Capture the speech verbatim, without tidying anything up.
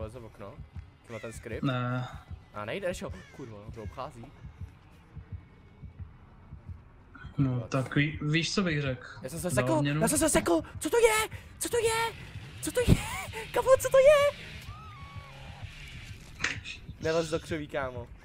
vyleze v okno? Má ten skript? Ne. A nejdeš jo? Kurva, to obchází. No tak ví, víš co bych řekl? Já jsem se sekl, já jsem se sekl, co to je? Co to je? Co to je? Kamo, co to je? Nelez do křoví, kámo.